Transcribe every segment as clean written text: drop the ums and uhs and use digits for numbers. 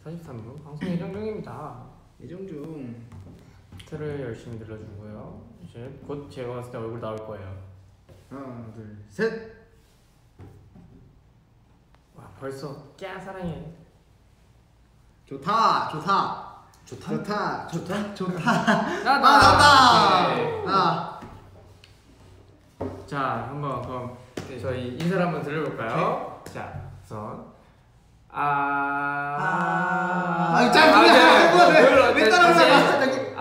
43분 방송 예정 중입니다. 예정 중. 틀을 열심히 늘려주고요. 이제 곧 제가 봤을 때 얼굴 나올 거예요. 하나, 둘, 셋. 와 벌써 깨 사랑해. 좋다. 나다. 자, 한번 그럼 저희 인사를 한번 들려볼까요? 네. 자, 우선 왜 따라오냐?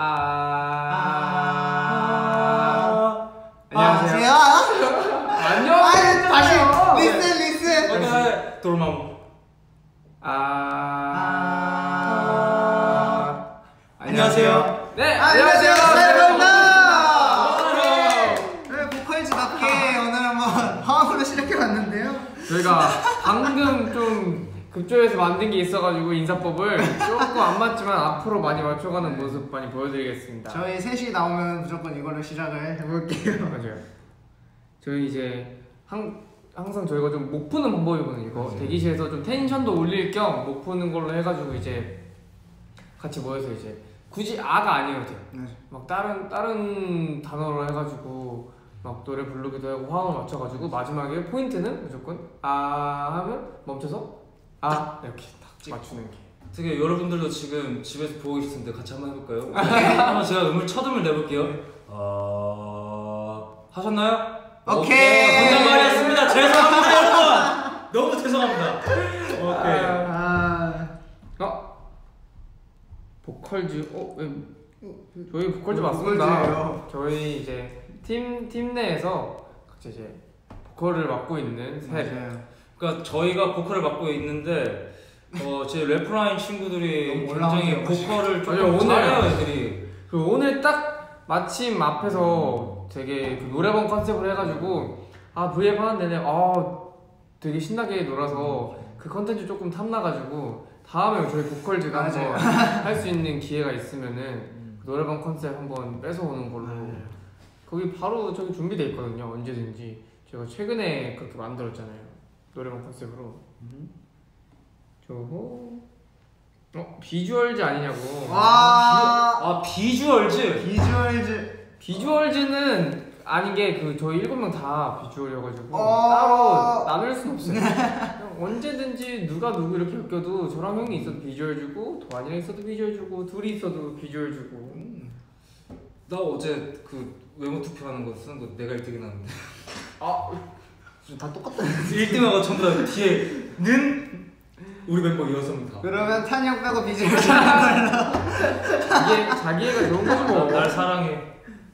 안녕하세요. 안녕. 다시 리슨. 돌마무. 안녕하세요. 네, 안녕하세요. 네, 보컬즈답게 오늘 한번 화음으로 시작해봤는데요. 저희가 방금 좀 급조해서 만든 게 있어가지고 인사법을 조금 안 맞지만 앞으로 많이 맞춰가는 모습 많이 보여드리겠습니다. 저희 셋이 나오면 무조건 이걸로 시작을 해볼게요. 맞아요. 저희 이제 항상 저희가 좀 목 푸는 방법이거든요. 이거 맞아요. 대기실에서 좀 텐션도 올릴 겸 목 푸는 걸로 해가지고 이제 같이 모여서 이제 굳이 아가 아니어도 돼요. 막 다른 단어로 해가지고 막 노래 부르기도 하고 화음을 맞춰가지고 마지막에 포인트는 무조건 아 하면 멈춰서 아 이렇게 딱 맞추는 게. 되게 여러분들도 지금 집에서 보고 계실 텐데 같이 한번 해볼까요? 한번 제가 첫음을 내볼게요. 하셨나요? 오케이. 혼잣말이었습니다. 죄송합니다 여러분. 너무 죄송합니다. 오케이. 보컬즈 저희 보컬즈 맞습니다. 보컬즈예요. 저희 이제 팀 내에서 각자 이제 보컬을 맡고 있는 셋. 그러니까 저희가 보컬을 맡고 있는데 제 래퍼라인 친구들이 굉장히 보컬을 좀 잘해요 애들이. 그 오늘 딱 마침 앞에서 되게 그 노래방 컨셉으로 해가지고 브이앱 하는 데는 되게 신나게 놀아서 그 컨텐츠 조금 탐나가지고 다음에 저희 보컬즈가 한번 할 수 있는 기회가 있으면은 그 노래방 컨셉 한번 뺏어오는 걸로. 거기 바로 저기 준비돼 있거든요. 언제든지. 제가 최근에 그렇게 만들었잖아요. 노래방 컨셉으로. 저거 비주얼즈 아니냐고. 비주얼즈는 아닌 게 그 저희 7명 다 비주얼이어가지고 따로 나눌 순 없어요. 언제든지 누가 누구 이렇게 바뀌어도 저랑 형이 있어도 비주얼 주고 도안이랑 있어도 비주얼 주고 둘이 있어도 비주얼 주고. 나 어제 그 외모 투표하는 거 쓴 거 내가 1등이 나왔는데. 다 똑같다. 1등하고 전부 다 뒤에는 우리 멤버 6명 다. 그러면 탄이 형 빼고 비주얼 자기애가 좋은 거지 뭐. 날 사랑해.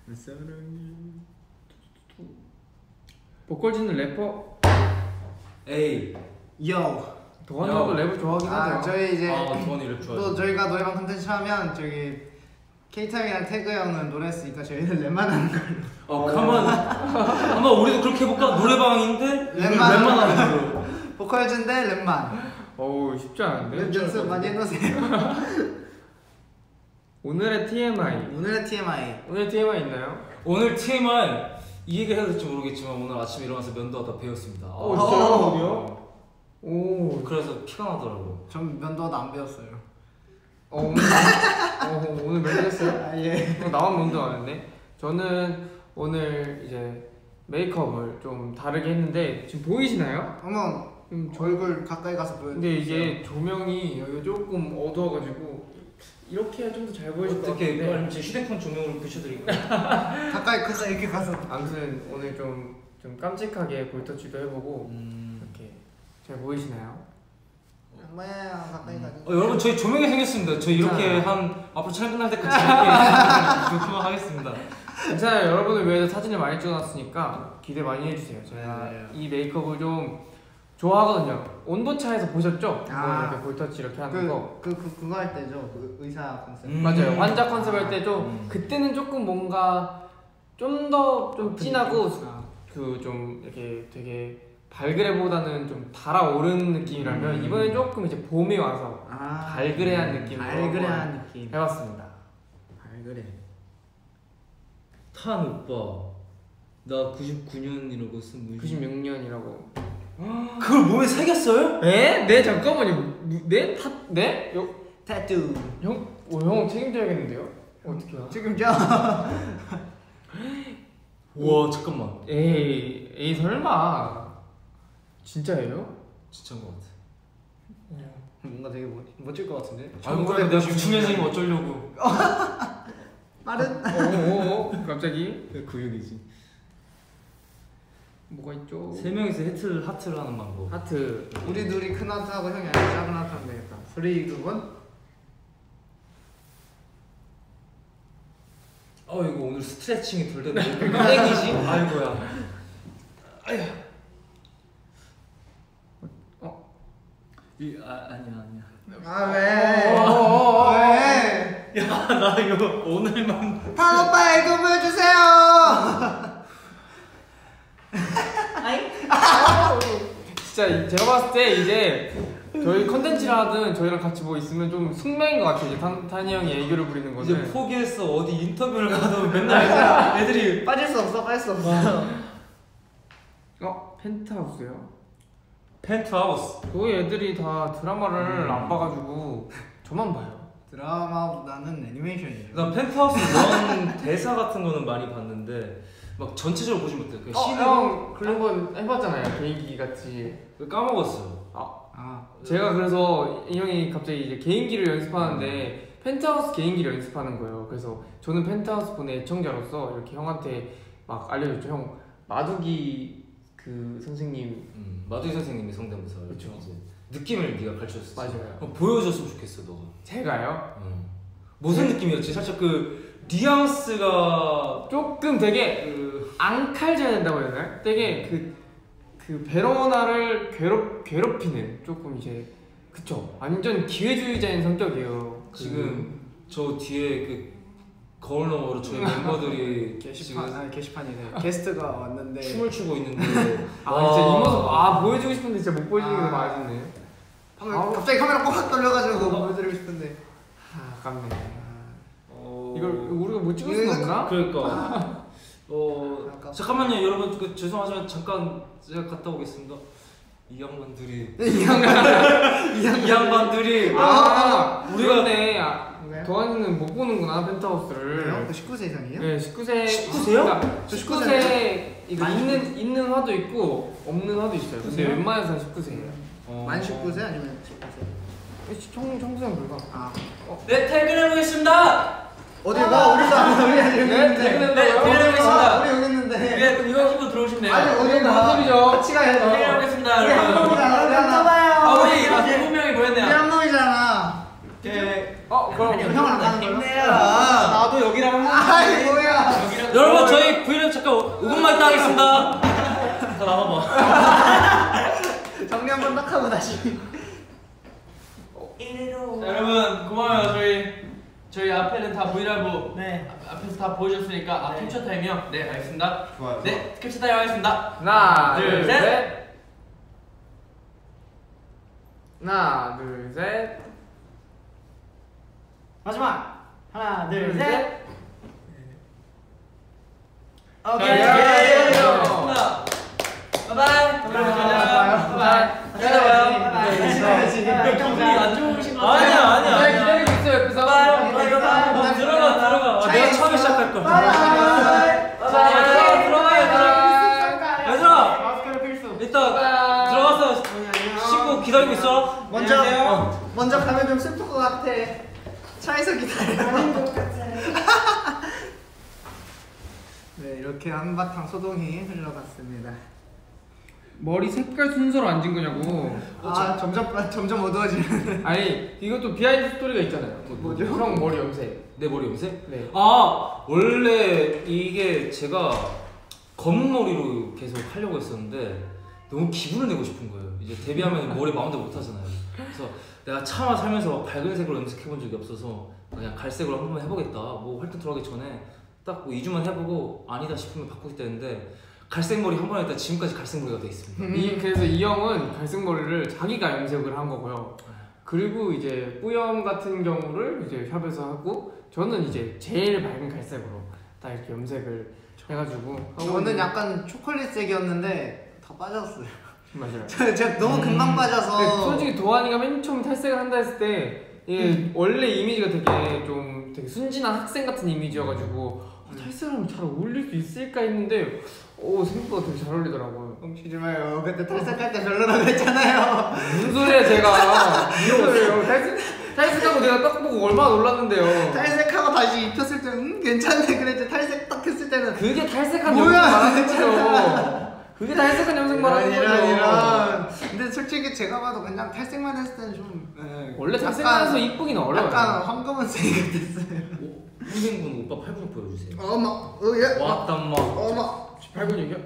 보컬즈는 래퍼. 에이. 도안이도 랩을 좋아하긴 하죠. 저희 이제 도안이 랩 좋아해. 또 저희가 노래방 콘텐츠 하면 저기 케이타이랑 태그 형은 노래 했으니까 저희는 랩만 하는 걸로. 한번 우리도 그렇게 해볼까? 노래방인데 랩만 하는 걸로. 보컬즈인데 랩만. 쉽지 않은데? 연습 많이 해놓으세요. 오늘의 TMI. 오늘의 TMI. 오늘 TMI 있나요? 오늘 TMI 이 얘기 해야 될지 모르겠지만 오늘 아침에 일어나서 면도하다 배웠습니다. 진짜요? 어디요? 그래서 피가 나더라고. 전 면도하다 안 배웠어요. 오늘 면도했어요? 예. 나만 면도 안 했네. 저는 오늘 이제 메이크업을 좀 다르게 했는데 지금 보이시나요? 한번 얼굴 가까이 가서 보여주세요. 근데 이게 조명이 여기 조금 어두워가지고 이렇게 해야 좀 더 잘 보이실 것 어떻게 같은데. 아니면 제 휴대폰 조명으로 비춰드릴까요? 가까이 이렇게 가서. 아무튼 오늘 좀 깜찍하게 볼터치도 해보고 이렇게 잘 보이시나요? 뭐야 가까이 가서. 여러분 저희 조명이 생겼습니다. 저희 이렇게 앞으로 촬영 끝날 때까지 이렇게 조명 하겠습니다. 괜찮아요. 여러분을 위해서 사진을 많이 찍어놨으니까 기대 많이 해주세요. 제가 이 메이크업을 좀 좋아하거든요. 온도차에서 보셨죠? 이렇게 볼터치 이렇게 하는 거. 그거 할 때죠. 그 의사 컨셉. 맞아요. 환자 컨셉 할 때 좀 그때는 조금 뭔가 좀 더 좀 진하고 그 좀 이렇게 되게 발그레보다는 좀 달아오른 느낌이라면 이번엔 조금 이제 봄이 와서 발그레한 느낌으로 해봤습니다. 발그레. 탄 오빠 나 99년이라고 쓴 문신. 96년이라고. 그걸 몸에 새겼어요? 에? 네 잠깐만요. 네? 네? 타투. 형 책임져야겠는데요? 어떻게요? 지금 저. 와 잠깐만. 에이 설마. 진짜예요? 진짜인 것 같아. 뭔가 되게 멋질 것 같은데. 아이고 그래 내가 구충현생이 어쩌려고. 빠른. 갑자기 구역이지. 뭐가 있죠? 세 명이서 하트를 하는 방법. 하트. 우리 둘이 큰 하트 하고 형이 아니라 작은 하트 하면 되겠다. 3, 2, 1. 이거 오늘 스트레칭이 덜 됐네. 땡이지? 아이고야. 아야. 아니야. 아 왜? 왜? 야 나 이거 오늘만. 판 오빠 이거 보여주세요. 진짜 제가 봤을 때 이제 저희 컨텐츠를 하든 저희랑 같이 뭐 있으면 좀 숙명인 것 같아요. 이제 탄이 형이 애교를 부리는 거는. 이제 포기했어. 어디 인터뷰를 가도 맨날 애들이 빠질 수 없어. 펜트하우스요? 펜트하우스. 저희 애들이 다 드라마를 안 봐가지고 저만 봐요. 드라마보다는 애니메이션이에요. 나 펜트하우스 원 대사 같은 거는 많이 봤는데 막 전체적으로 보지 못해. 그 형 그런 건 해봤잖아요. 개인기 같이. 까먹었어. 제가 그래서 이 형이 갑자기 이제 개인기를 연습하는데 펜트하우스 개인기를 연습하는 거예요. 그래서 저는 펜트하우스 보는 애청자로서 이렇게 형한테 막 알려줬죠. 형 마두기 그 선생님. 마두기 선생님이 성대모사. 그쵸. 이제 느낌을 네가 가르쳐줬어. 맞아요. 보여줬으면 좋겠어 너가. 제가요? 무슨 느낌이었지? 살짝 그 뉘앙스가 조금 되게 그 앙칼져야 된다고 해야 되나요? 되게 그 베로나를 괴롭히는 조금 이제 그쵸. 완전 기회주의자인 성격이에요. 지금 저 뒤에 그 거울 너머로 저희 멤버들이 게시판이네. 게스트가 왔는데 춤을 추고 있는데 진짜 이 모습 보여주고 싶은데 진짜 못 보여주는 게 많아졌네. 갑자기 카메라 꽉 돌려가지고 보여드리고 싶은데 아깝네. 이걸 우리가 못 찍을 수는 없나? 그러니까 잠깐만요 여러분 죄송하지만 잠깐 제가 갔다 오겠습니다. 이 양반들이 이 양반들이 우리가 도환이는 못 보는구나 펜트하우스를. 19세 이상이에요? 네 19세. 19세요? 저 19세 이거 있는 화도 있고 없는 화도 있어요. 근데 웬만해서 19세예요. 만 19세 아니면 19세? 청소년 불가. 네 퇴근해보겠습니다. 어디 가? 우리도 안 우리 아직 여기 있는데. 퇴근해보겠습니다. 우리 여기 있는데. 네 이거 하시고 들어오시면 돼요. 아니 어디 가? 같이 가야죠. 퇴근해보겠습니다 우리 한 여러분. 놈이잖아. 우리 한 놈. 우리 7명이 모였네요. 우리 한 놈이잖아. 그럼 형은 안 가는 거야? 나도 여기랑 한 아이 뭐야? 여러분 저희 브이앱 잠깐 5분만 있다 하겠습니다. 다 나와봐. 정리 한번 딱 하고 다시. 여러분 고마워요. 저희 앞에는 다 브이라이브 앞에서 다 보여줬으니까 캡처 타임이요? 네 알겠습니다. 좋아요. 네 캡처 타임 하겠습니다. 하나 둘, 셋. 하나 둘 셋. 마지막 하나 둘, 둘 셋. 오케이. 알겠습니다. 바이바이. 바이바이. 안 좋으신 거 아니야. 기다리고 있어요 옆에서. 들어가. 내가 처음에 시작할 걸. 얘들아 마스크를 필수. 이따 들어가서 씻고 기다리고 있어. 먼저 가면 좀 슬플 것 같아. 차에서 기다려. 아닌 것 같아. 네 이렇게 한바탕 소동이 흘러갔습니다. 머리 색깔 순서로 안 진 거냐고. 점점 어두워지는. 아니 이것도 비하인드 스토리가 있잖아요. 뭐죠? 형 머리 염색. 내 머리 염색? 네. 원래 이게 제가 검은 머리로 계속 하려고 했었는데 너무 기분을 내고 싶은 거예요. 이제 데뷔하면 머리 마음대로 못 하잖아요. 그래서 내가 차마 살면서 밝은 색으로 염색해본 적이 없어서 그냥 갈색으로 한 번만 해보겠다. 뭐 활동 들어가기 전에 딱 뭐 2주만 해보고 아니다 싶으면 바꾸겠다 했는데 갈색 머리 한 번 했다 지금까지 갈색 머리가 돼 있습니다. 그래서 이 형은 갈색 머리를 자기가 염색을 한 거고요. 그리고 이제 뿌염 같은 경우를 이제 샵에서 하고 저는 이제 제일 밝은 갈색으로 딱 이렇게 염색을 해가지고 저는 약간 초콜릿색이었는데 다 빠졌어요. 맞아요. 제가 너무 금방 빠져서. 네, 솔직히 도환이가 맨 처음 탈색을 한다 했을 때 이게 원래 이미지가 되게 순진한 학생 같은 이미지여가지고 탈색하면 잘 어울릴 수 있을까 했는데 생각보다 되게 잘 어울리더라고요. 뻥치지 마요. 그때 탈색할 때 별로라고 했잖아요. 무슨 소리야 제가. 무슨 소리예요. 탈색하고 내가 딱 보고 얼마나 놀랐는데요. 탈색하고 다시 입혔을 때는 괜찮네 그랬지. 탈색 딱 했을 때는 그게 탈색한 뭐야? 염색 말하는 거죠. 그게 탈색한 염색 말하는 거죠. 이런. 근데 솔직히 제가 봐도 그냥 탈색만 했을 때는 좀 원래 탈색만 해서 이쁘긴 어려워요. 약간 황금은색이 됐어요. 선생분 오빠 팔분 보여주세요. 어머, 예. 왔다 마. 어머. 8분 얘기야?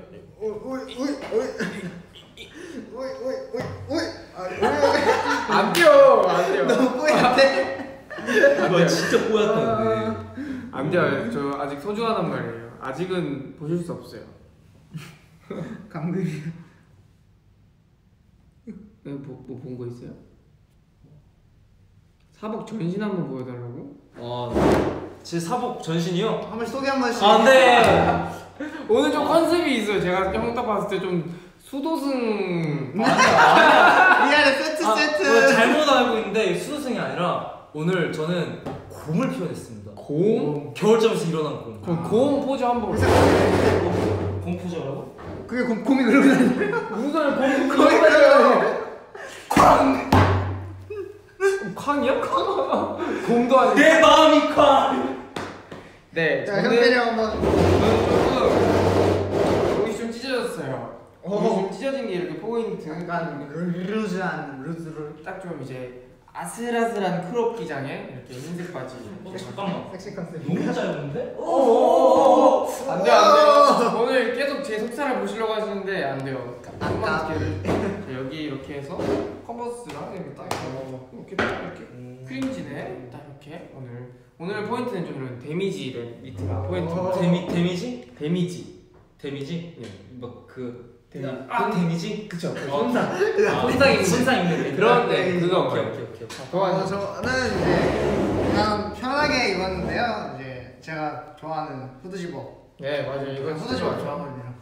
안 돼요, 안 돼요. 너무 뽀얗대. 이거 진짜 뽀얗다는데. 안 돼요. 저 아직 소중하단 말이에요. 아직은 보실 수 없어요. 감금이야. 뭐 본 거 있어요? 사복 전신 한번 보여달라고? 제 사복 전신이요? 한 번씩 소개 한 번씩. 네. 오늘 좀 컨셉이 있어요. 제가 형 딱 봤을 때 좀 수도승. 미안해 세트. 잘못 알고 있는데 수도승이 아니라 오늘 저는 곰을 표현했습니다. 곰? 겨울잠에서 일어난 곰. 그럼 곰 포즈 한번. 곰 포즈라고? 그게 곰이 그러고 다니는 무슨 소리야? 곰이 그러고 쾅이야? 곰도 아니고. 내 마음이 쾅. 네. 자 현빈이 한번. 여기 좀 찢어졌어요. 여기 좀 찢어진 게 이렇게 포인트. 약간 루즈한 루즈를. 딱 좀 이제 아슬아슬한 크롭 기장에 이렇게 흰색 바지. 잠깐만. 섹시 컨셉. 너무 짧은데? 안 돼요. 오늘 계속 제 속살을 보시려고 하시는데 안 돼요. 여기 이렇게 해서 컨버스랑 이렇게 딱 이렇게 크림지네. 딱 이렇게 오늘 포인트는 좀 이런 데미지를 밑에가 포인트. 데미지? 데미지? 예. 막그 데미지? 그쵸. 손상 입는 그런데 그거 오케이. 저는 이제 그냥 편하게 입었는데요. 이제 제가 좋아하는 후드집업. 네 맞아요. 이건 후드집업 좋아하거든요.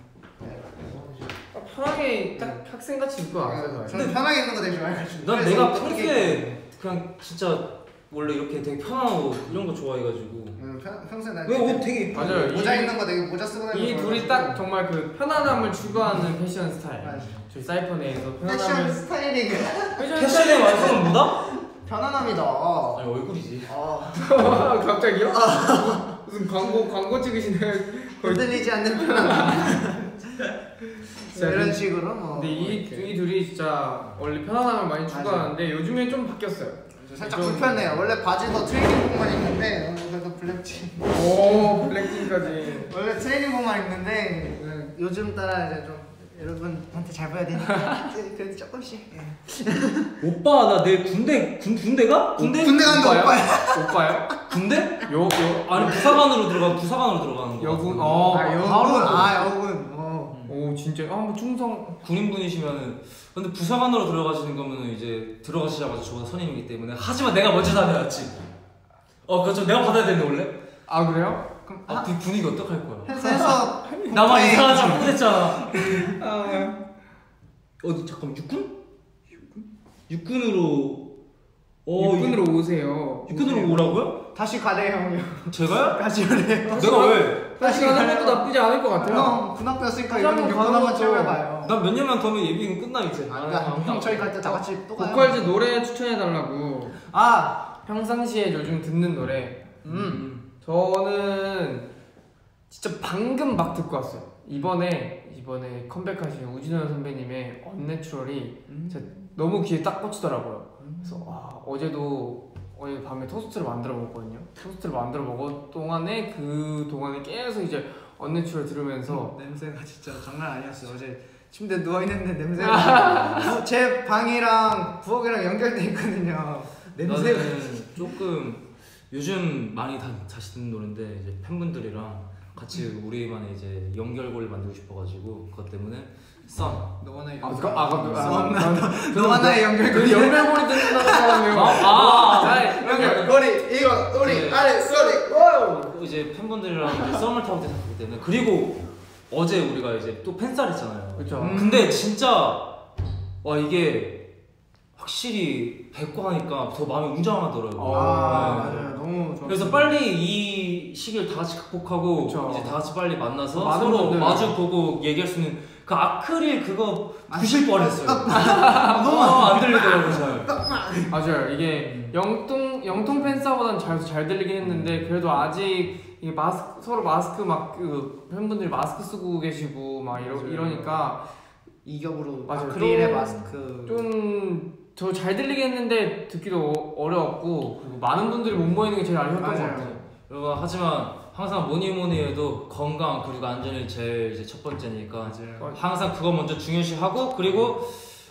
편하게 딱 학생같이 입고 나왔어요. 저는 편하게 입는 거 되게 좋아해가지고. 난 내가 평소에 그냥 진짜 원래 이렇게 되게 편한 옷 이런 거 좋아해가지고. 평소에 난 왜옷 되게 맞아요. 모자 입는 거 되게 모자 쓰고 다니는 이 거 둘이 딱 정말 그 편안함을 추구하는 패션 스타일. 맞아. 저희 사이퍼네에서 패션 편안함을 스타일이 패션의 완성은 뭐다? 편안함이다. 아니 얼굴이지. 갑자기요? 무슨 광고 찍으시네요. 흔들리지 않는 편안함. 이런 식으로 뭐. 근데 이 둘이 진짜 원래 편안함을 많이 추구하는데 요즘에 좀 바뀌었어요. 살짝 불편해요. 원래 바지도 트레이닝복만 입는데 그래도 블랙진. 오 블랙진까지. 원래 트레이닝복만 입는데 요즘 따라 이제 좀 여러분한테 잘 보여야 되니까 그래도 조금씩. 오빠 나 내일 군대가? 군대 가는 거 오빠야. 오빠요? 군대? 요 아니 부사관으로 들어가는 거. 여군. 여군. 오 진짜 뭐 충성. 군인분이시면은 근데 부사관으로 들어가시는 거면은 이제 들어가시자마자 저보다 선임이기 때문에 하지만 내가 먼저 다녀왔지. 그렇죠. 내가 받아야 되는데 원래. 아 그래요? 그럼 그 분위기 어떡할 거야? 해서 나만 이상한 짓 못했잖아. 어디 잠깐 육군으로 육군으로 오세요. 육군으로 오라고요? 다시 가래 형이요. 제가요? 다시 가래. 내가 왜? 다시 가는 것도 나쁘지 않을 것 같아요. 형 군학교였으니까 다시 이번 한번 육군 가는 한번 것도- 체험해봐요. 난 몇 년만 더 하면 예비군 끝나 이제. 형 저희 갈 때 다 같이 또 가요. 보컬즈 노래 추천해달라고. 평상시에 요즘 듣는 노래. 저는 진짜 방금 막 듣고 왔어요. 이번에 컴백하신 우진현 선배님의 언내추럴이 진짜 너무 귀에 딱 꽂히더라고요. 그래서 어제 밤에 토스트를 만들어 먹었거든요. 토스트를 만들어 먹을 동안에 계속 이제 언내추럴 들으면서 냄새가 진짜 장난 아니었어요. 어제 침대 누워 있는데 냄새가 제 방이랑 부엌이랑 연결돼 있거든요. 냄새가 나는 조금 요즘 많이 다시 듣는 노래인데 이제 팬분들이랑 같이 우리만의 이제 연결고리를 만들고 싶어가지고 그것 때문에 썬. 너와 나의 너와 나의 연결고리 듣는다고 하네요. 연결고리 이거 우리 네. 아래 소리. 이제 팬분들이랑 이제 썸을 타고 됐기 때문에 그리고 어제 우리가 이제 또 팬싸를 했잖아요. 그렇죠. 근데 진짜 와 이게 확실히 뵙고 하니까 더 마음이 웅장하더라고요. 맞아요. 너무 좋았어요. 그래서 빨리 이 시기를 다 같이 극복하고 그쵸. 이제 다 같이 빨리 만나서 많은 서로 분들. 마주 보고 얘기할 수 있는 그 아크릴 그거 부실 뻔했어요. 너무 안 들리더라고요 잘. 맞아요. 이게 영통 팬싸보단 잘 들리긴 했는데 그래도 아직 이게 서로 마스크 막 그 팬분들이 마스크 쓰고 계시고 막 이러니까 이격으로 맞아요. 아크릴의 좀- 마스크 좀 저 잘 들리긴 했는데 듣기도 어려웠고 그리고 많은 분들이 못 모이는 게 제일 아쉬웠던 것 맞아요. 같아요. 여러분 하지만 항상 뭐니 해도 건강 그리고 안전이 제일 이제 첫 번째니까 맞아요. 항상 그거 먼저 중요시하고 그리고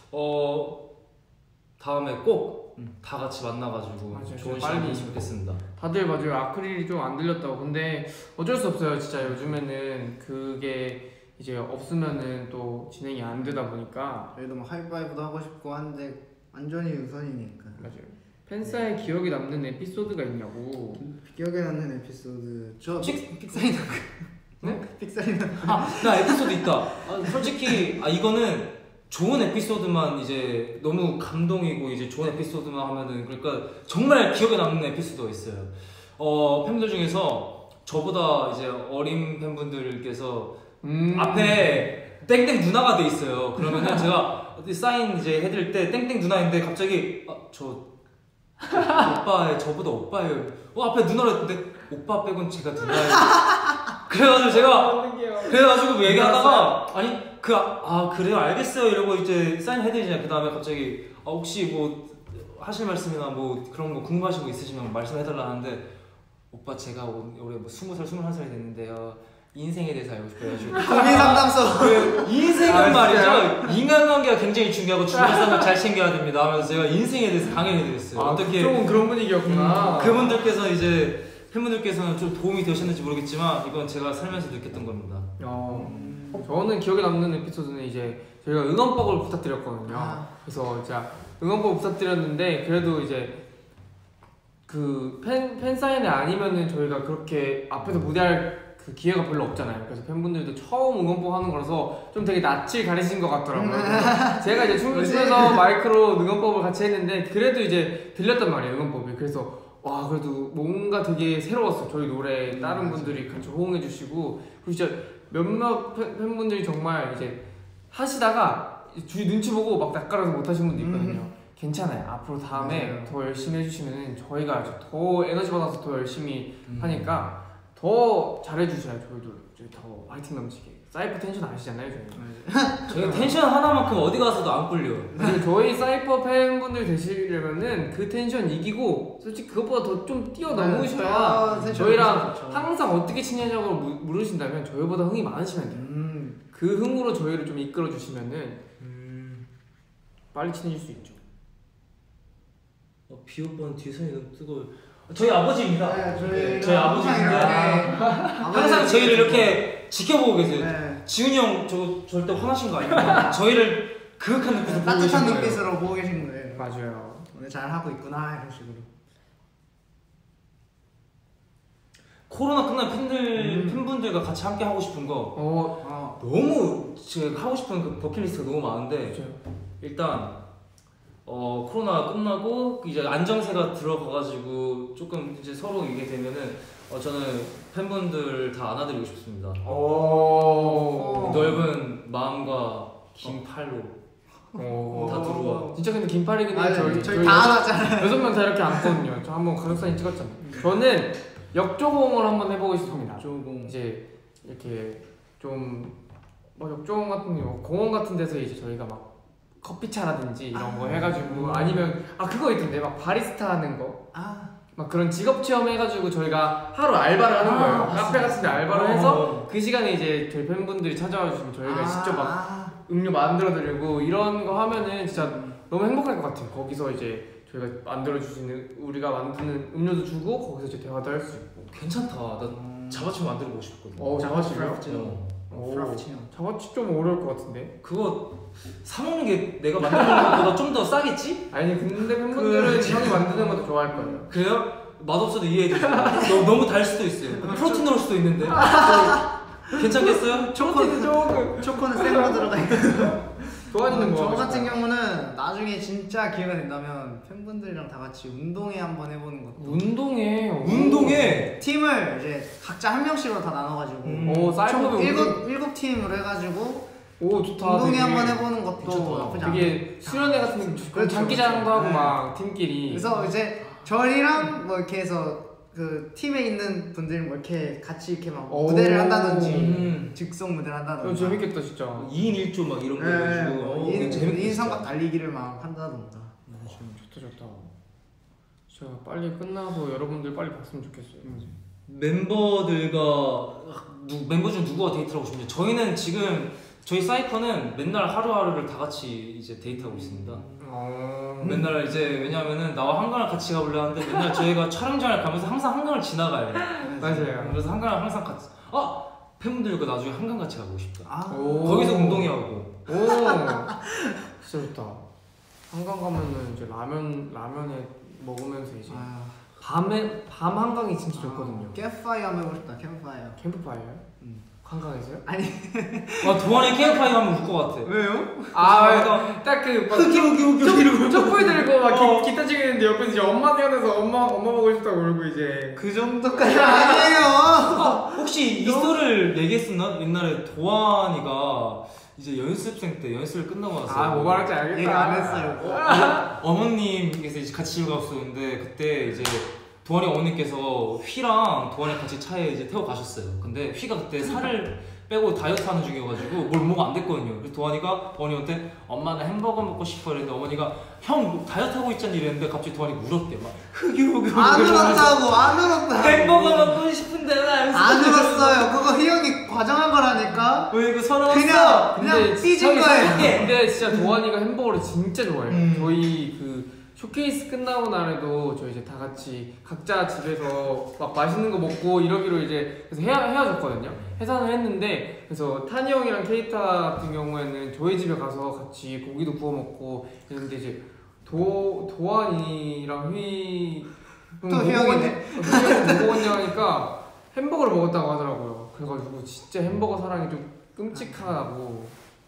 다음에 꼭 다 같이 만나가지고 맞아요. 좋은 빨리. 시간 보냈으면 좋겠습니다. 다들 맞아요. 아크릴이 좀 안 들렸다고. 근데 어쩔 수 없어요. 진짜 요즘에는 그게 이제 없으면은 또 진행이 안 되다 보니까 저희도 뭐 하이파이브도 하고 싶고 한데 안전이 우선이니까. 맞아요. 팬사에 기억에 남는 에피소드가 있냐고. 기억에 남는 에피소드 저 픽사이드 네? 픽사이드 나 에피소드 있다. 솔직히 이거는 좋은 에피소드만 이제 너무 감동이고 이제 좋은 에피소드만 하면은 그러니까 정말 기억에 남는 에피소드가 있어요. 팬분들 중에서 저보다 이제 어린 팬분들께서 앞에 땡땡 누나가 돼 있어요. 그러면은 제가 사인 이제 해드릴 때 땡땡 누나인데 갑자기 저 오빠예요. 저보다 오빠예요. 앞에 누나를 했는데 오빠 빼곤 제가 누나예요. 그래가지고 제가 그래가지고 얘기하다가 아니 그래요 알겠어요 이러고 이제 사인 해드리잖아요. 그 다음에 갑자기 혹시 뭐 하실 말씀이나 뭐 그런 거 궁금하신 거 있으시면 말씀해달라 하는데 오빠 제가 올해 뭐 20살 21살이 됐는데요 인생에 대해서 알고 싶어요. 고민 상담소. 인생은 말이죠. 인간관계가 굉장히 중요하고 주변 사람을 잘 챙겨야 됩니다 하면서 제가 인생에 대해서 강연해 드렸어요. 어떻게 조금 그런 분위기였구나. 그분들께서 이제 팬분들께서는 좀 도움이 되셨는지 모르겠지만 이건 제가 살면서 느꼈던 겁니다. 저는 기억에 남는 에피소드는 이제 저희가 응원법을 부탁드렸거든요. 그래서 제가 응원법 부탁드렸는데 그래도 이제 그 팬사인회 아니면은 저희가 그렇게 앞에서 무대할 그 기회가 별로 없잖아요. 그래서 팬분들도 처음 응원법 하는 거라서 좀 되게 낯을 가리신 것 같더라고요. 그래서 제가 이제 춤을 추면서 마이크로 응원법을 같이 했는데 그래도 이제 들렸단 말이에요, 응원법이. 그래서 와 그래도 뭔가 되게 새로웠어요. 저희 노래 다른 분들이 같이 호응해 주시고 그리고 진짜 몇몇 팬분들이 정말 이제 하시다가 주위 눈치 보고 막 낯가려서 못 하신 분도 있거든요. 괜찮아요. 앞으로 다음에 더 열심히 해주시면 저희가 더 에너지 받아서 더 열심히 하니까 더 잘해주셔야 저희도 이제 더 화이팅 넘치게. 사이퍼 텐션 아시잖아요, 저희. 저희가 텐션 하나만큼 어디 가서도 안 꿀려. 그리고 저희 사이퍼 팬분들 되시려면은 그 텐션 이기고 솔직히 그것보다 더 좀 뛰어넘으셔야 저희랑 항상 어떻게 친해냐고 물으신다면 저희보다 흥이 많으시면 돼요. 그 흥으로 저희를 좀 이끌어 주시면은 빨리 친해질 수 있죠. 비오빠는 뒤선이 너무 뜨거워요. 저희 아버지입니다. 네, 저희 아버지인데 항상 저희를 이렇게 지켜보고 계세요. 네. 지훈이 형 저 절대 화나신 거 아니에요? 저희를 그윽한 눈빛으로 보고 계신 따뜻한 거예요. 눈빛으로 보고 계신 거예요. 맞아요. 오늘 잘 하고 있구나 이런 식으로. 코로나 끝난 팬분들과 같이 함께 하고 싶은 거 너무 제가 하고 싶은 그 버킷리스트가 너무 많은데 일단 코로나 끝나고 이제 안정세가 들어가가지고 조금 이제 서로 이게 되면은 저는 팬분들 다 안아드리고 싶습니다. 넓은 마음과 긴 팔로 다 들어와. 진짜 근데 긴팔이긴 해요. 저희 다 안았잖아요. 6명 다 이렇게 안거든요. 저 한번 가족 사진 찍었잖아요. 저는 역조공을 한번 해보고 싶습니다. 조공. 이제 이렇게 좀 역조공 같은 경우 공원 같은 데서 이제 저희가 막 커피차라든지 이런 거 해가지고 아니면 그거 있던데 막 바리스타 하는 거 막 그런 직업 체험 해가지고 저희가 하루 알바를 하는 거예요. 카페 같은 데 알바를 해서 그 시간에 이제 저희 팬분들이 찾아와 주시면 저희가 직접 막 음료 만들어 드리고 이런 거 하면은 진짜 너무 행복할 것 같아요. 거기서 이제 저희가 만들어 주시는 우리가 만드는 음료도 주고 거기서 이제 대화도 할 수 있고. 괜찮다. 나 자바치 만들고 싶거든. 자바치요? 자바치 좀 어려울 것 같은데. 그거 사 먹는 게 내가 만드는 것보다 좀 더 싸겠지? 아니 근데 팬분들은 형이 만드는 것도 좋아할 거예요. 그래요? 맛없어도 이해해주세요. 너무 달 수도 있어요. 프로틴 넣을 수도 있는데. 괜찮겠어요? 초코는 생으로 들어가 있고. 도와주는 저 거 같은 경우는 나중에 진짜 기회가 된다면 팬분들이랑 다 같이 운동회 한번 해보는 것도. 운동회 팀을 이제 각자 한 명씩으로 다 나눠가지고 오 사이버도 일곱 팀으로 해가지고 오 좋다. 운동회 되게, 한번 해보는 것도 괜찮다. 나쁘지 않아. 되게 수련회 같은 거 좋고 그렇죠, 장기자랑도 그렇죠. 하고 네. 막 팀끼리. 그래서 이제 저희랑 뭐 이렇게 해서 그 팀에 있는 분들 뭐 이렇게 같이 이렇게 막 오. 무대를 한다든지 즉석 무대를 이거 한다든지 재밌겠다 진짜. 2인 1조 막 이런 거 해가지고 네, 재밌게 2인 삼각 달리기를 막 한다던가. 좋다. 진짜 빨리 끝나서 여러분들 빨리 봤으면 좋겠어요. 멤버들과 멤버 중 누구와 데이트를 하고 싶냐? 저희는 지금 저희 사이퍼는 맨날 하루하루를 다 같이 이제 데이트하고 있습니다. 맨날 이제 왜냐면은 나와 한강을 같이 가볼래 하는데 맨날 저희가 촬영장을 가면서 항상 한강을 지나가요. 맞아요. 그래서 한강을 항상 같이 팬분들과 나중에 한강 같이 가고 싶다. 오. 거기서 운동회하고. 오 진짜 좋다. 한강 가면은 이제 라면에 먹으면서 이제 밤 한강이 진짜 좋거든요. 캠프파이어 한번 해보고 싶다. 캠프파이어요? 한강에서요? 동안에 캠프파이어 하면 울 것 같아. 왜요? 딱그 흑이 촛불 들고 막 기타 치는데 옆에서 이제 엄마 태어나서 엄마 보고 싶다고 울고 이제 그 정도까지 아니에요. 혹시 이 썰을 얘기했었나? 옛날에 도환이가 이제 연습생 때 연습을 끝나고 나서 뭐 말할지 알겠다. 얘기 안 했어요. 어머님께서 이제 같이 집에 갔었는데 그때 이제 도환이 어머니께서 휘랑 도환이 같이 차에 이제 태워 가셨어요. 근데 휘가 그때 살을 빼고 다이어트 하는 중이어가지고 뭘 먹으면 안 됐거든요. 그래서 도환이가 어머니한테 엄마 나 햄버거 먹고 싶어 이랬는데 어머니가 형 다이어트 하고 있잖니 이랬는데 갑자기 도환이 울었대 막 안 울었다고. 햄버거 먹고 싶은데 안 울었어요. 그거 희영이 과장한 거라니까. 왜 이거 서러웠어? 그냥 삐진 거예요. 근데 진짜 도환이가 햄버거를 진짜 좋아해요. 저희 그 쇼케이스 끝나고 날에도 저희 이제 다 같이 각자 집에서 막 맛있는 거 먹고 이러기로 이제 그래서 헤어졌거든요. 해산을 했는데 그래서 탄이 형이랑 케이타 같은 경우에는 저희 집에 가서 같이 고기도 구워 먹고 이랬는데 이제 도환이랑 또 희영이네. 뭐 먹었냐 하니까 햄버거를 먹었다고 하더라고요. 그래가지고 진짜 햄버거 사랑이 좀 끔찍하고.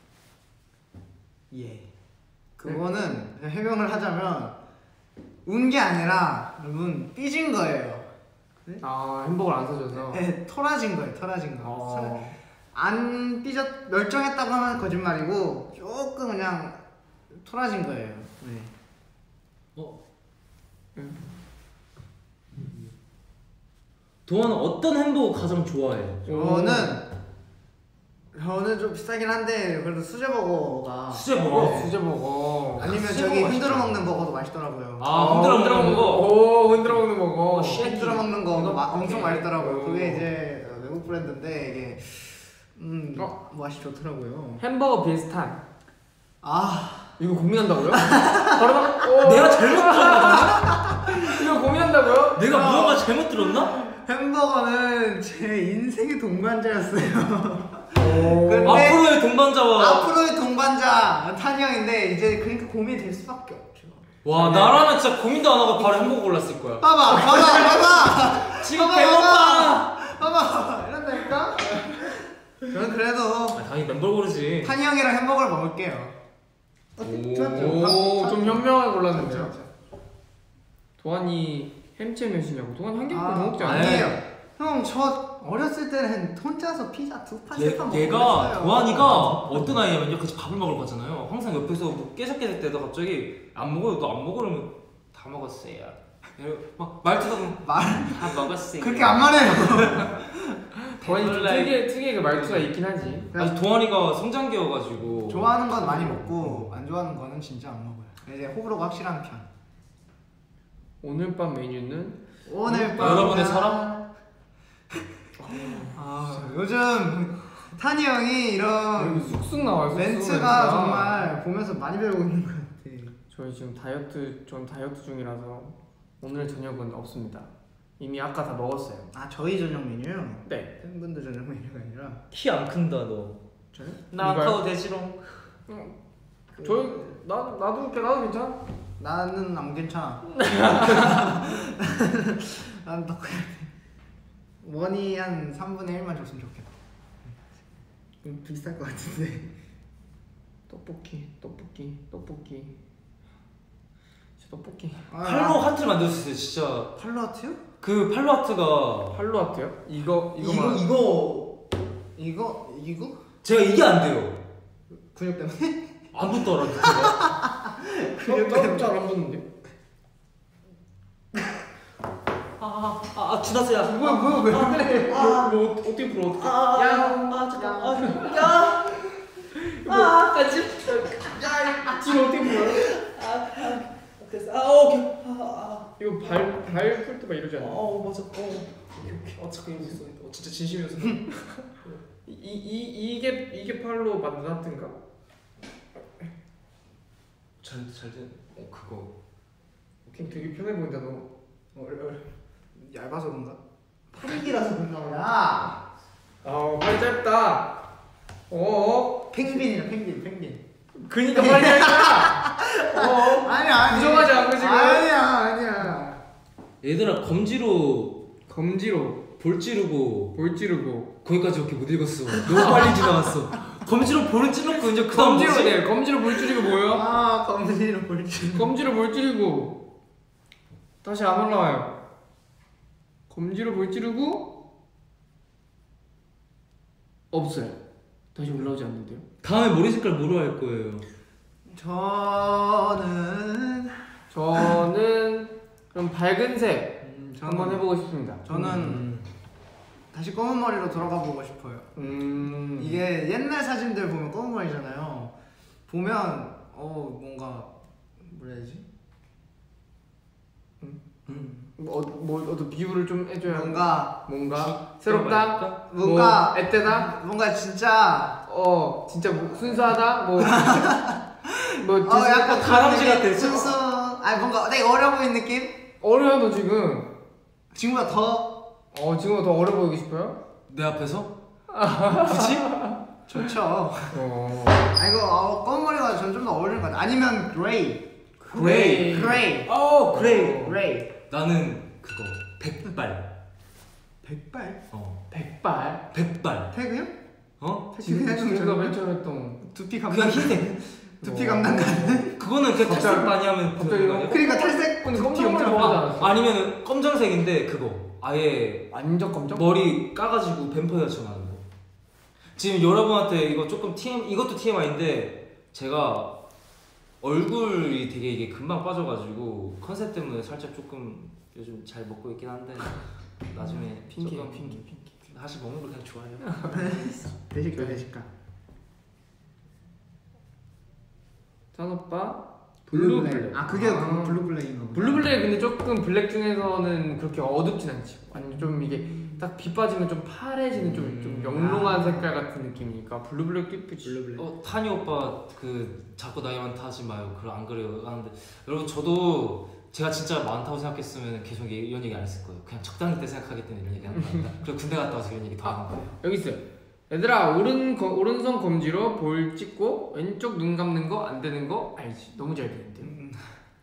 그거는 해명을 하자면 운 게 아니라 여러분 삐진 거예요. 햄버거를 안 사줘서. 네, 토라진 거. 안 멸종했다고 하면 거짓말이고 조금 그냥 토라진 거예요. 도환은 어떤 햄버거 가장 좋아해요? 저는 좀 비싸긴 한데 그래도 수제버거가 수제버거. 아니면 수제버거 저기 맛있죠. 흔들어 먹는 버거도 맛있더라고요. 흔들어 먹는 거? 오, 흔들어 먹는 버거. 흔들어 먹는 거 엄청 오케이. 맛있더라고요. 오. 그게 이제 외국 브랜드인데 이게 맛이 좋더라고요. 햄버거 비슷한. 아 이거 고민한다고요? 바로 내가 잘못 들었나? 이거 고민한다고요? 내가 무언가 잘못 들었나? 햄버거는 제 인생의 동반자였어요. 근데 앞으로의 동반자와 앞으로의 동반자 탄이 형인데 이제 그러니까 고민이 될 수밖에 없죠. 와 나라면 진짜 고민도 안 하고 바로 햄버거 골랐을 거야. 봐봐 지금 배고파. 봐봐 이런다니까. 저는 그래도 당연히 멤버 고르지. 탄이 형이랑 햄버거를 먹을게요. 오, 좀 현명하게 골랐는데요. 도환이 햄채 몇이냐고. 도환이 한 개밖에 못 먹지 않아요? 아니에요. 형 저 어렸을 때는 혼자서 피자 2판 3판 먹고 얘가 그랬어요. 도환이가 어떤 아이냐면요. 같이 밥을 먹으러 가잖아요. 항상 옆에서 뭐 깨작깨작 때도 갑자기 안 먹어요. 너 안 먹어? 그러면 다 먹었어요. 이러고 막 말투도 다 먹었어요. 그렇게 안 말해요. 도환이 좀 특이하게 말투가 있긴 하지. 아니 도환이가 성장기여가지고 좋아하는 건 많이 먹고 안 좋아하는 거는 진짜 안 먹어요. 이제 호불호가 확실한 편. 오늘 밤 메뉴는 오늘 밤 여러분의 사랑? 요즘 탄이 형이 이런 여기 쑥쑥 나와요. 멘트가 정말 보면서 많이 배우고 있는 것 같아. 저희 지금 전 다이어트 중이라서 오늘 저녁은 없습니다. 이미 아까 다 먹었어요. 저희 저녁 메뉴요? 네. 팬분들 저녁 메뉴가 아니라 키 안 큰다 너. 저요? 나 이거요? 커도 되지롱. 나도 괜찮아. 나는 안 괜찮아. 난 더 원이 한 3분의 1만 줬으면 좋겠다. 좀 비쌀 것 같은데. 떡볶이. 팔로 하트를 만들었어요 진짜. 팔로 하트요? 그 팔로 하트가 팔로 하트요? 이거 제가 이게 안 돼요. 근육 때문에? 안 붙더라고요 제가. 근육 때문에. 잘안 붙는데? 지났어요. 뭐야 왜 그래? 뭐 어떻게 불어? 어떻게? 지금 어떻게 불어요? 됐어. 오케이. 이거 발 풀 때 막 이러지 않나? 맞아. 오케이. 잠깐 이거 있어. 진짜 진심이었어. 이게 팔로 만든 하트인가? 잘 된. 그거. 되게 편해 보인다 너. 얇아서 그런가? 팔기라서 그런가 보다. 팔 짧다. 펭귄이야 펭귄. 그니까 빨리 할까? 아니야. 부정하지 않고 지금. 아니야. 얘들아 검지로 볼 찌르고 거기까지 이렇게 못 읽었어. 너무 빨리 지나갔어. 검지로 볼을 찌르고 이제 그다음 뭐지? 검지로 볼 줄이고 뭐예요? 검지로 볼 줄. 검지로 볼 줄이고 다시 안 올라와요. 검지로 볼 줄이고 없어요. 다시 올라오지 않는데요? 다음에 머리 색깔 뭐로 할 거예요? 저는 그럼 밝은 색 한번 해보고 싶습니다. 저는 다시 검은 머리로 돌아가 보고 싶어요. 이게 옛날 사진들 보면 검은 머리잖아요. 보면 뭔가 뭐라 해야 되지? 어떤 비유를 좀 해줘야 뭔가 새롭다? 뭔가 앳되다? 뭔가 진짜 진짜 순수하다? 약간 다람쥐 같아. 순수. 뭔가 되게 어려 보이는 느낌? 어려워 너 지금. 지금보다 더 지금보다 더 어려 보이고 싶어요? 내 앞에서? 굳이? 좋죠. 이거 검은 머리가 전 좀 더 어울리는 것 같아. 아니면 그레이. 그레이. 나는 그거 백발. 백발? 백발? 백발. 태그요? 지금가 맨 처음 했던 두피 그냥 감당. 흰색. 두피 감당 가능? 그거는 그냥 탈색 많이 하면 갑자기 되는 거 아니야? 그러니까 탈색. 근데 두피 검정을 엄청 좋아하지 않았어? 아니면은 검정색인데 그거 아예 완전 검정? 머리 까가지고 뱀파이어처럼 하는 거. 지금 여러분한테 이거 조금 이것도 TMI인데 제가 얼굴이 되게 이게 금방 빠져가지고 컨셉 때문에 살짝 조금 요즘 잘 먹고 있긴 한데 나중에 핑계. 사실 먹는 걸 그냥 좋아해요. 대식가. 짠 오빠 블루블랙. 그게 블루블랙인가 보다. 블루블랙 근데 조금 블랙 중에서는 그렇게 어둡진 않지. 아니 좀 이게 딱 비 빠지면 좀 파래지는 좀 영롱한 색깔 같은 느낌이니까 블루블랙도 이쁘지. 타니 오빠 그 자꾸 나이 많다 하지 마요. 안 그래요 하는데 여러분 저도 제가 진짜 많다고 생각했으면 계속 이런 얘기 안 했을 거예요. 그냥 적당히 때 생각하기 때문에 이런 얘기 하는 겁니다. 그리고 군대 갔다 와서 이런 얘기 더 하는 거예요. 여기 있어요. 얘들아 오른손 검지로 볼 찍고 왼쪽 눈 감는 거 안 되는 거 알지? 너무 잘 되는데요.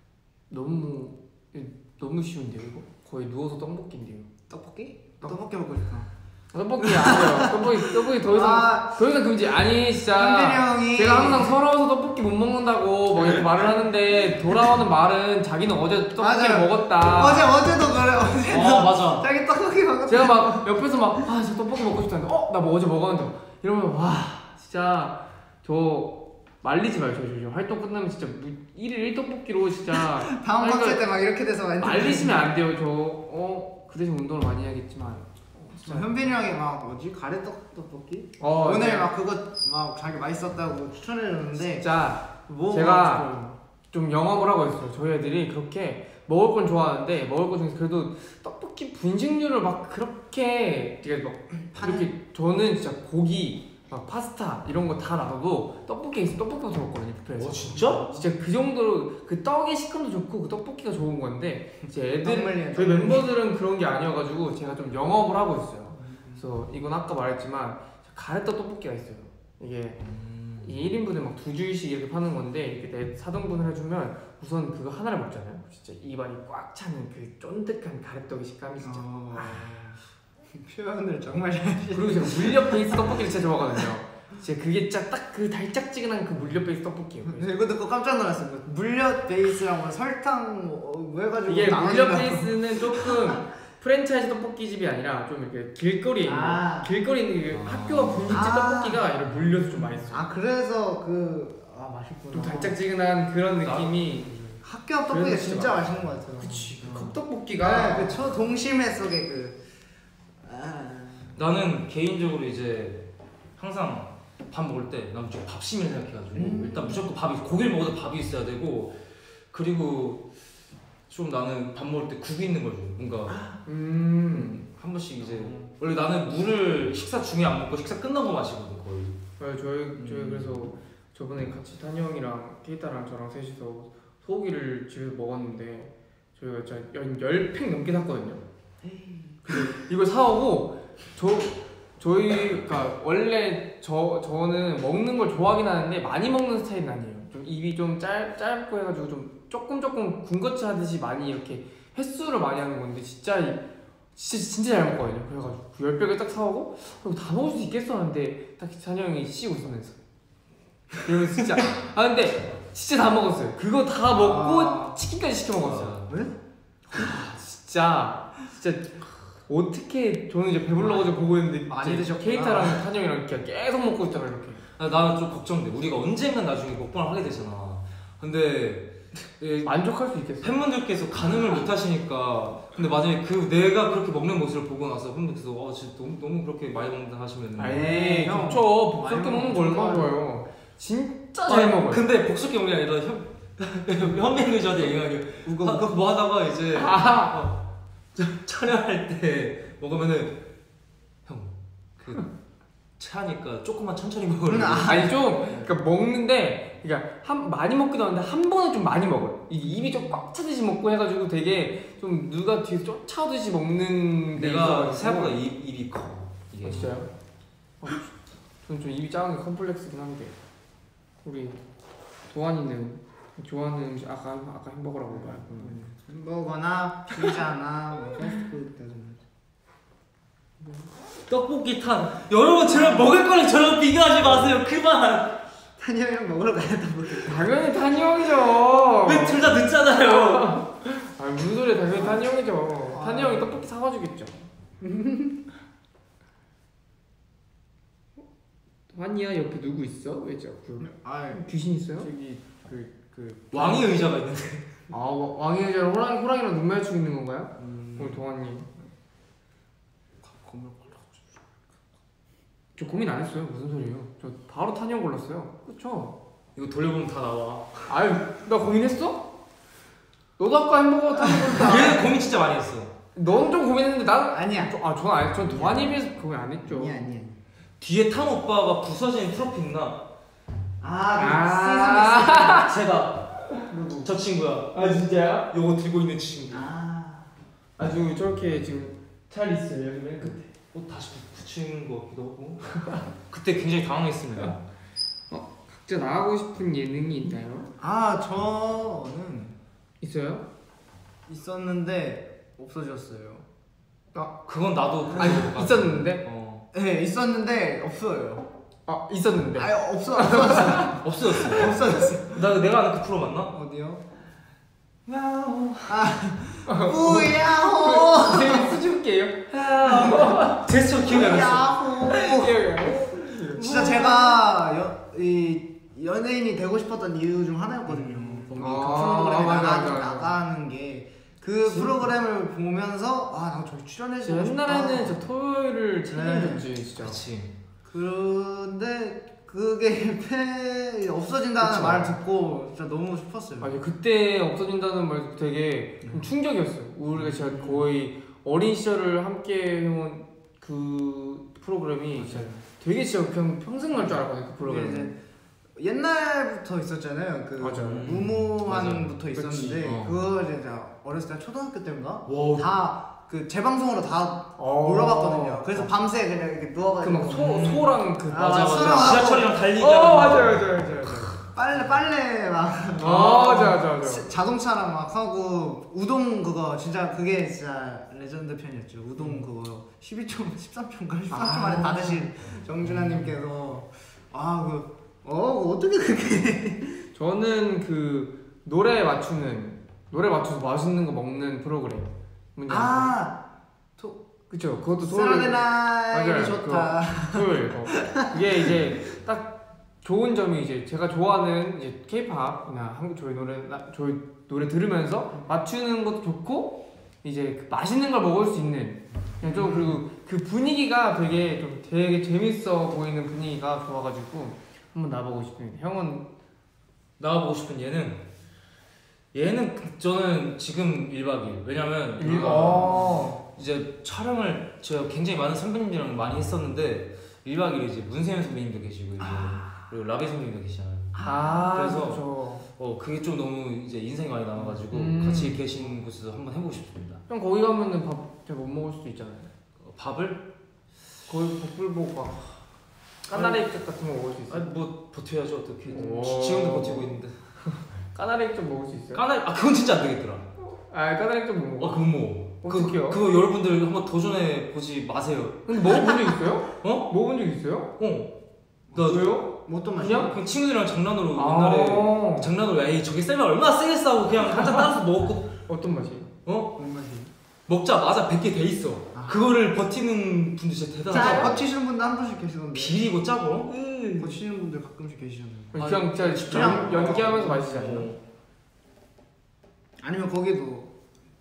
너무 쉬운데요 이거? 거의 누워서 떡볶이인데요. 떡볶이 먹고 싶다. 떡볶이 안 돼요. 떡볶이 더 이상 금지. 아니 진짜 현빈이 형이 제가 항상 서러워서 떡볶이 못 먹는다고 뭐 이렇게 말을 하는데 돌아오는 말은 자기는 어제 떡볶이를 먹었다. 어제도 그래. 맞아. 자기 떡볶이 먹었다. 제가 막 옆에서 막 저 떡볶이 먹고 싶다는데 나 뭐 어제 먹었는데 이러면 와 진짜 저 말리지 마요. 저 활동 끝나면 진짜 1일 1떡볶이로 진짜 다음 컨셉 때 막 이렇게 돼서 말리시면 안 돼요. 그 대신 운동을 많이 해야겠지만 현빈이 형이 막 가래떡 떡볶이? 오늘 오늘 막 그거 막 자기 맛있었다고 추천해줬는데 진짜 제가 좀 영업을 하고 있어요. 저희 애들이 그렇게 먹을 건 좋아하는데 먹을 것 중에서 그래도 떡볶이 분식류를 막 그렇게 이렇게 저는 진짜 고기 막 파스타 이런 거 다 놔둬도 떡볶이에 있으면 떡볶이부터 먹거든요. 뷔페에서. 진짜? 진짜 그 정도로 그 떡의 식감도 좋고 그 떡볶이가 좋은 건데 이제 떡말리야, 저희 멤버들은 그런 게 아니어가지고 제가 좀 영업을 하고 있어요. 그래서 이건 아까 말했지만 가래떡 떡볶이가 있어요. 이게 1인분에 막 2줄씩 이렇게 파는 건데 이렇게 4등분을 해주면 우선 그거 하나를 먹잖아요. 진짜 입안이 꽉 차는 그 쫀득한 가래떡의 식감이 진짜 표현을 정말 잘하시네. 그리고 제가 물엿 베이스 떡볶이를 진짜 좋아하거든요. 진짜 그게 딱 그 달짝지근한 그 물엿 베이스 떡볶이에요. 이거 듣고 깜짝 놀랐어요. 물엿 베이스랑 뭐 설탕 뭐 해가지고 이게 물엿 베이스는 조금 프랜차이즈 떡볶이집이 아니라 좀 이렇게 길거리에 있는 길거리에 있는 학교가 분식집 떡볶이가 이런 물엿을 좀 많이 써요. 그래서 맛있구나. 좀 달짝지근한 그런 느낌이 학교 앞 떡볶이가 진짜 맛있는 것 같아요. 그치. 컵떡볶이가 그 초동심의 속에 나는 개인적으로 이제 항상 밥 먹을 때 난 무조건 밥심을 생각해가지고 일단 무조건 고기를 먹어도 밥이 있어야 되고 그리고 좀 나는 밥 먹을 때 국이 있는 걸 좋아해. 뭔가 한 번씩 이제 원래 나는 물을 식사 중에 안 먹고 식사 끝나고 마시거든 거의. 저희 그래서 저번에 같이 탄이 형이랑 케이타랑 저랑 셋이서 소고기를 집에서 먹었는데 저희가 진짜 10팩 넘게 샀거든요. 이걸 사오고 저희가 원래 저는 먹는 걸 좋아하긴 하는데 많이 먹는 스타일은 아니에요. 좀 입이 좀 짧고 해가지고 좀 조금 군것질 하듯이 많이 이렇게 횟수를 많이 하는 건데 진짜 잘 먹거든요. 그래가지고 10팩을 딱 사오고 다 먹을 수 있겠어 하는데 딱 찬이 형이 씌고 있었면서 이러면서 진짜 근데 진짜 다 먹었어요. 그거 다 먹고 치킨까지 시켜 먹었어요. 왜? 진짜 어떻게 저는 이제 배불러가지고 보고 있는데 많이 드셨구나. 케이타랑 탄이 형이랑 계속 먹고 있잖아 이렇게. 나는 좀 걱정돼. 우리가 언젠간 나중에 먹방을 하게 되잖아. 근데 만족할 수 있겠어. 팬분들께서 가늠을 못 하시니까 근데 만약에 내가 그렇게 먹는 모습을 보고 나서 팬분들께서 진짜 너무 그렇게 많이 먹는다 하시면 아니 좋죠. 복스럽게 먹는 거 얼마나 좋아요. 진짜 잘 먹어요. 근데 복스럽게 먹는 게 아니라 현민이 저한테 얘기하는 게 뭐 하다가 이제 촬영할 때 먹으면은 체하니까 조금만 천천히 먹으려고. 아니 좀 그러니까 먹는데 그러니까 많이 먹기도 하는데 한 번에 좀 많이 먹어요. 이게 입이 좀 꽉 차듯이 먹고 해가지고 되게 좀 누가 뒤에서 쫓아오듯이 먹는 데 내가 생각보다 입이 커. 이게. 진짜요? 저는 좀 입이 작은 게 컴플렉스긴 한데 우리 도환이는 좋아하는 음식 아까 햄버거라고 봐요. 햄버거나 피자나 뭐 패스트푸드 떡볶이 탄 여러분 저랑 먹을 거랑 저랑 비교하지 마세요. 그만. 탄이 형이랑 먹으러 가야 떡볶이. 당연히 탄이 형이죠. 왜 둘 다 늦잖아요. 무슨 소리야. 당연히 탄이 형이죠. 탄이 형이 떡볶이 사와주겠죠. 환이야 옆에 누구 있어? 왜 자꾸 귀신 있어요? 저기 왕의 의자가 있는데. 왕의 의자랑 호랑이랑 눈 마주치고 있는 건가요? 오늘 동환님 저 고민 안 했어요. 무슨 소리예요? 저 바로 탄이 형 골랐어요. 그쵸? 이거 돌려보면 다 나와. 아유 나 고민했어? 너도 아까 햄버거 탄 거. 얘는 고민 진짜 많이 했어. 넌 좀 고민했는데 나는 아니야. 전 동환이에 비해서 고민 안 했죠. 아니야. 뒤에 탄 오빠가 부서진 트로피 있나? 제가 저 친구야. 진짜요? 요거 들고 있는 친구. 아주 저렇게 지금 잘 있어요. 여기 맨 끝에. 다시 붙이는 것 같기도 하고. 그때 굉장히 당황했습니다. 각자 나가고 싶은 예능이 있나요? 저는 있어요? 있었는데 없어졌어요. 그건 나도 아니 있었는데? 네 있었는데 없어요. 있었는데? 없어졌어. 내가 아는 그 프로 맞나? 어디요? 야호. 우야호. 제가 수줍게요. 제스처 기억이 안 났어. 야호. 진짜 제가 연예인이 되고 싶었던 이유 중 하나였거든요. 그 프로그램에 나가는 게 그 프로그램을 보면서 나 저기 출연해주고 싶다. 옛날에는 저 토요일을 책임졌지 진짜. 그치. 그런데 그게 없어진다는 말을 듣고 진짜 너무 싶었어요. 아니 그때 없어진다는 말 되게 좀 충격이었어요. 우리가 진짜 거의 어린 시절을 함께 해온 그 프로그램이 진짜 되게 진짜 그냥 평생 갈 줄 알았거든요. 그 프로그램. 옛날부터 있었잖아요. 무모한부터 있었는데 그거 이제 어렸을 때 초등학교 때인가 다 그 재방송으로 다 몰아봤거든요. 그래서 밤새 그냥 이렇게 누워가지고 소랑 맞아. 지하철이랑 달리기. 맞아요. 빨래 막 맞아. 자동차랑 막 하고 우동 그거 진짜 그게 진짜 레전드 편이었죠. 우동 그거 13초인가 13초 만에 다 드신 정준하님께서 어떻게 그렇게 저는 그 노래 맞춰서 맛있는 거 먹는 프로그램. 그쵸. 그것도 사랑의 날이 좋다. 그게 이제 딱 좋은 점이 이제 제가 좋아하는 이제 K-팝이나 저희 노래 들으면서 맞추는 것도 좋고 이제 그 맛있는 걸 먹을 수 있는 그냥 좀 그리고 그 분위기가 되게 재밌어 보이는 분위기가 좋아가지고 한번 나보고 싶습니다. 형은 나가보고 싶은 얘는 저는 지금 1박 2일 왜냐면 이제 촬영을 제가 굉장히 많은 선배님들이랑 많이 했었는데 1박 2일 이제 문세윤 선배님도 계시고 이제 그리고 라비 선배님도 계시잖아요. 그래서 그게 좀 너무 이제 인상이 많이 남아가지고 같이 계신 곳에서 한번 해보고 싶습니다. 형 거기 가면은 밥 잘 못 먹을 수도 있잖아요. 밥을? 거기 복불복과 까나리 액젓 같은 거 먹을 수 있어요? 아니 뭐 버텨야죠 어떻게. 지금도 버티고 있는데. 까나리 액젓 먹을 수 있어요? 그건 진짜 안 되겠더라. 까나리 액젓 못 먹어? 그건 뭐. 어떡해요? 그거 여러분들 한번 도전해 보지 마세요. 근데 먹어본 적 있어요? 먹어본 적 있어요? 나 왜요? 어떤 맛이야? 그냥 친구들이랑 장난으로 옛날에 장난으로 에이 저게 쎄면 얼마나 세겠어 하고 그냥 한잔 따라서 먹었고. 어떤 맛이? 뭔 맛이? 먹자마자 뱉게 돼 있어. 그거를 버티는 분들 진짜 대단하다. 버티시는 분들 한 분씩 계시던데. 비리고 짜고. 버티시는 분들 가끔씩 계시잖아요. 그냥 진짜 연기하면서 마시지 않나? 아니면 거기도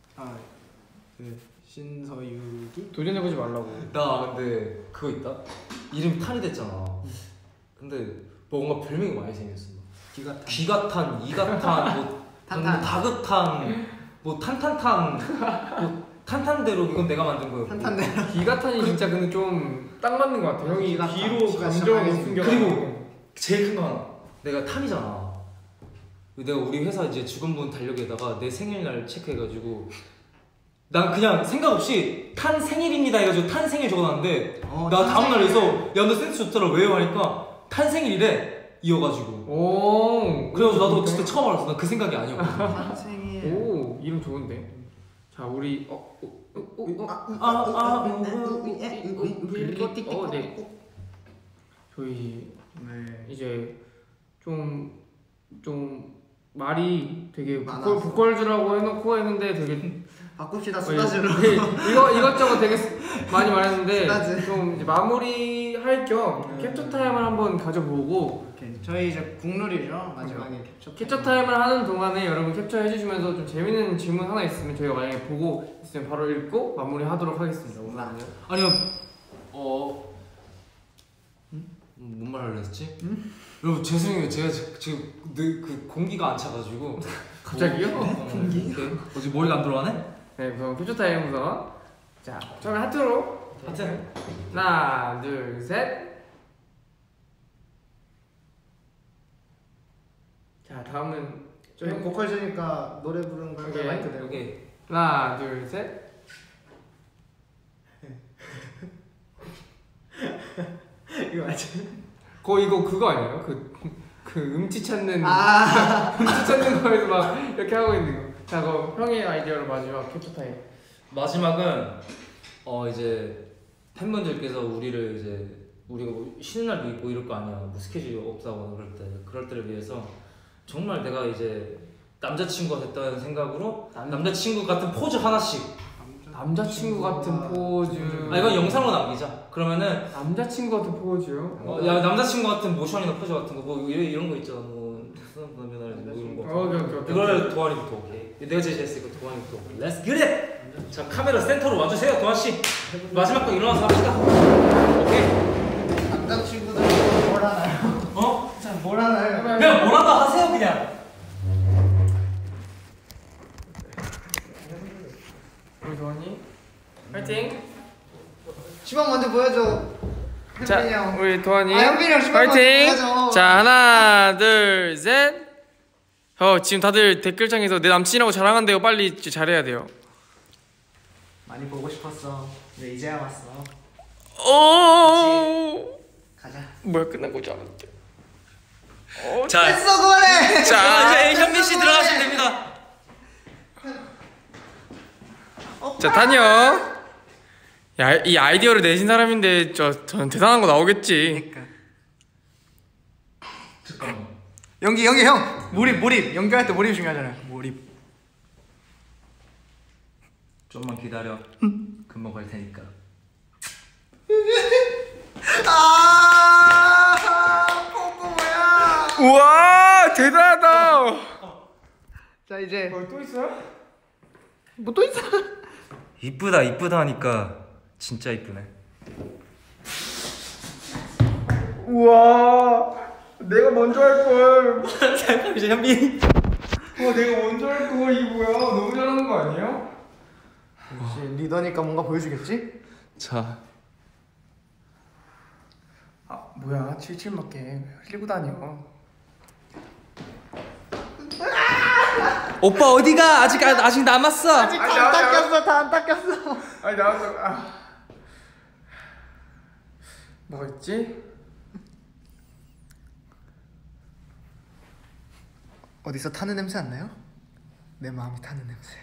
신서유기? 도전해보지 말라고. 나 근데 그거 있다. 이름이 탄이 됐잖아. 근데 뭔가 별명이 많이 생겼어. 귀가탄, 이가탄, 뭐 다그탄, 뭐 탄탄탄, 뭐 탄탄대로 이건 내가 만든 거였고. 탄탄대로. 기가탄이 진짜 근데 좀 딱 맞는 것 같아. 형이 뒤로 감정을 숨겨. 그리고 제일 큰 거 하나. 내가 탄이잖아. 내가 우리 회사 이제 직원분 달력에다가 내 생일날 체크해가지고 난 그냥 생각 없이 탄 생일입니다 해가지고 탄 생일 적어놨는데 나 다음날에서 야 너 센스 좋더라 왜요 하니까 탄 생일이래 이어가지고. 그래가지고 나도 진짜 처음 알았어. 나 그 생각이 아니었거든. 탄 생일. 오 이름 좋은데. 자 우리 네. 저희 이제 좀 말이 되게 보컬즈라고 해놓고 했는데 되게 바꿉시다 수다즈로. 이것저것 되게 많이 말했는데 좀 이제 마무리 할 겸 캡처 타임을 한번 가져보고 저희 이제 국룰이죠 마지막에 캡처 타임을 하는 동안에 여러분 캡처해 주시면서 좀 재밌는 질문 하나 있으면 저희가 만약에 보고 있으면 바로 읽고 마무리 하도록 하겠습니다. 오늘 아니요 뭔 말 하려 했지? 여러분 죄송해요. 제가 지금 그 공기가 안 차가지고 갑자기요? 공기? 어제 머리가 안 들어가네? 네 그럼 캡처 타임 우선 자 처음에 하트로 하나 둘 셋. 자 다음은 저희 보컬즈니까 노래 부르는 거 오케이. 마이크 대고 하나 둘 셋. 이거 맞지? 이거 그거 아니에요? 그 음치 찾는 음치 찾는 거에서 막 이렇게 하고 있는 거. 자 그럼 형의 아이디어로 마지막 캡처 타임. 마지막은 이제 팬분들께서 우리를 이제 우리가 뭐 쉬는 날도 있고 이럴 거 아니야. 뭐 스케줄이 없다거나 그럴 때를 위해서 정말 내가 이제 남자친구가 됐다는 생각으로 남자친구 같은 포즈 하나씩. 남자친구 같은 포즈. 이건 영상으로 남기자. 그러면은 남자친구 같은 포즈요? 야 남자친구 같은 모션이나 포즈 같은 거 뭐 이런 거 있잖아. 뭐 이런 거. 오케이. 이걸 도환이부터 오케이. 내가 제시했으니까 도환이부터 오케이. Let's get it. 자 카메라 센터로 와주세요 도환 씨. 마지막 거 일어나서 합시다. 오케이. 남자친구들 뭘 하나요? 자, 뭘 하나요? 그냥 뭐라도 하세요 그냥. 우리 도환이 파이팅. 시방 먼저 보여줘. 자 현빈이 형. 우리 도환이 현빈이 형 시방 먼저 파이팅. 보여줘. 자 하나 둘 셋. 지금 다들 댓글창에서 내 남친이라고 자랑한대요. 빨리 잘해야 돼요. 많이 보고 싶었어. 근데 이제야 왔어. 가자. 뭐야 끝난 거지 않았대. 자, 됐어 그만해. 자 이제 현민 씨 들어가시면 됩니다. 자 다녀. 야 이 아이디어를 내신 사람인데 저는 대단한 거 나오겠지. 그러니까. 연기 형. 몰입. 연기할 때 몰입 중요하잖아요. 몰입. 좀만 기다려. 금방 갈 테니까. 뽀뽀 뭐야? 우와 대단하다. 자 이제 또 있어요? 뭐 또 있어? 이쁘다 하니까 진짜 이쁘네. 우와 내가 먼저 할 걸. 잠깐 이제 현빈. 와 내가 먼저 할 거. 이게 뭐야? 너무 잘하는 거 아니에요? 역시 리더니까 뭔가 보여주겠지? 자. 아 뭐야 77맞게 흘리고 다녀. 오빠 어디가? 아직 남았어. 아직 다 안 닦였어. 다 안 닦였어. 아니 나왔어. 뭐가 있지? 어디서 타는 냄새 안 나요? 내 마음이 타는 냄새.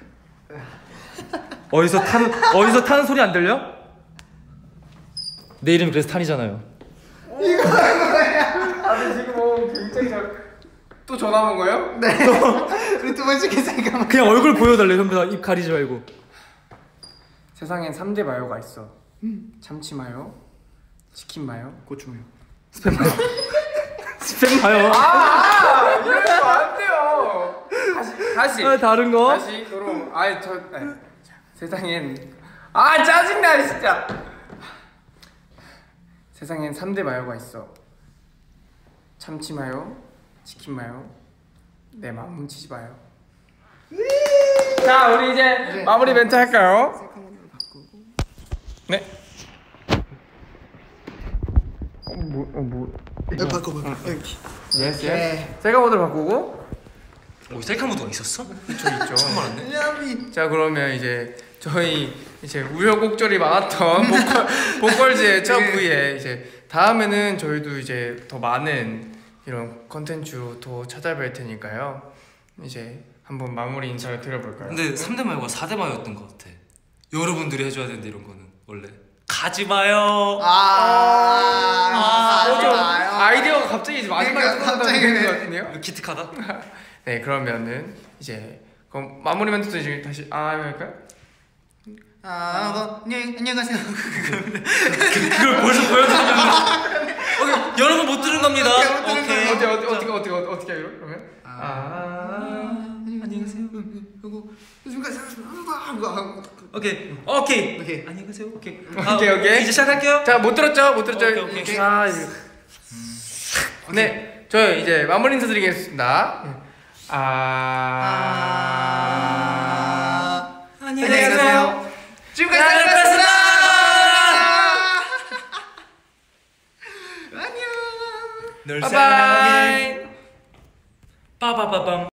어디서 타는 소리 안 들려? 내 이름이 그래서 탄이잖아요. 다들 지금 굉장히 또 전화 온 거예요? 네. 우리 두 번째 생각. 그냥 얼굴 보여달래 현빈아. 입 가리지 말고. 세상엔 3대 마요가 있어. 참치 마요, 치킨 마요, 고추 마요. 스팸 마요. 이러면 안 돼요. 다시. 다른 거? 다시 그럼 세상엔 짜증나 진짜. 세상엔 3대 마요가 있어. 참치 마요, 치킨 마요, 내 마음 훔치지 마요. 자 우리 이제 마무리 멘트 할까요? 네. 바꿔. 예스. 네. 셀카 모드로 바꾸고. 셀카 모드가 있었어? 있죠. 처음 알았네. 자 그러면 이제 저희 이제 우여곡절이 많았던 보컬즈의 첫 V에 이제 다음에는 저희도 이제 더 많은 이런 컨텐츠로 더 찾아뵐 테니까요. 이제 한번 마무리 인사를 드려볼까요? 근데 3대 마요가 4대 마요였던 것 같아. 여러분들이 해줘야 되는데 이런 거는 원래 가지 마요. 아이디어가 갑자기 이제 마지막에 그러니까 떠나다 갑자기 되는 것 같은데요? 기특하다. 네 그러면은 이제 그럼 마무리 멘트도 이제 다시 할까요? 안녕하세요. 그걸 벌써 보여드리면 여러분 못 들은 겁니다. 오케이. 어떻게 하기로 그러면? 안녕히 계세요. 오케이. 오케이. 안녕히 계세요. 오케이. 오케이. 이제 시작할게요. 자 못 들었죠? 오케이. 네, 저 이제 마무리 인사 드리겠습니다. 안녕히 계세요. 지금까지 잘 안녕. 널 바이바이. 사랑해. 빠바바밤.